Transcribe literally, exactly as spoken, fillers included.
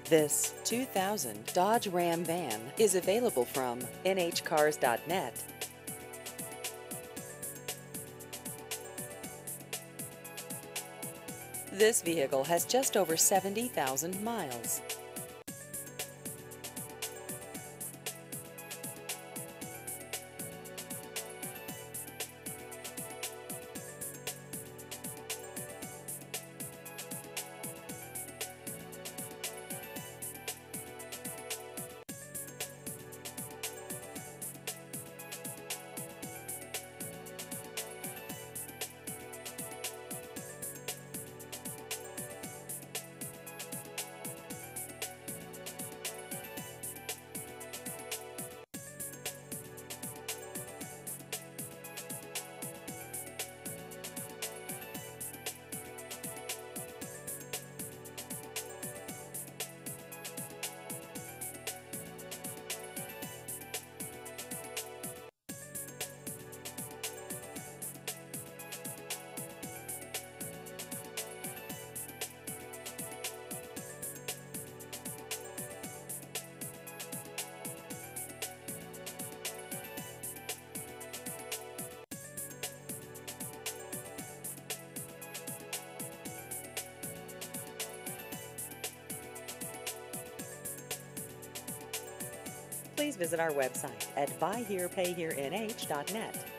This two thousand Dodge Ram van is available from N H cars dot net. This vehicle has just over seventy thousand miles. Please visit our website at buy here pay here N H dot net.